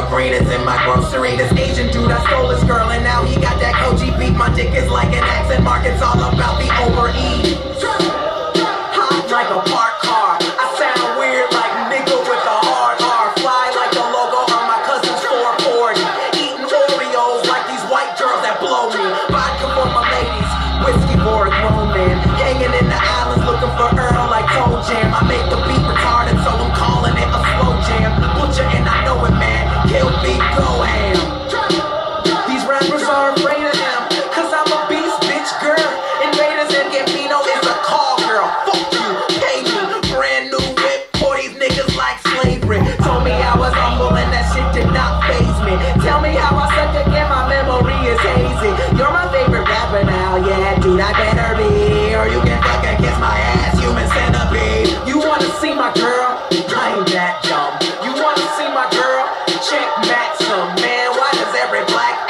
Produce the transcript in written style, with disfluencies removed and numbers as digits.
margaritas in my grocery. This Asian dude, I stole his girl, and now he got that Koji beat. My dick is like an accent mark, it's all about the overeat. Hot like a parked car, I sound weird like nigga with a hard R. Fly like the logo on my cousin's 440. Eating Oreos like these white girls that blow me. Vodka for my ladies, whiskey for a grown man. Hanging in the islands looking for Earl like Toe Jam. I make the beat retarded, so I'm calling it a slow jam. Butcher and I know it, man. Kill beat, go ham. These rappers are afraid of him, cause I'm a beast, bitch, girl. Invaders and Gambino is a call girl. Fuck you, pay me. Brand new whip for these niggas like slavery. Told me I was humble and that shit did not faze me. Tell me how I suck again, my memory is hazy. You're my favorite rapper now, yeah, dude, I better be. Or you can fucking kiss my ass, human centipede. You wanna see my girl? I ain't that dumb. You wanna see my girl? Check Maxim, man, why does every black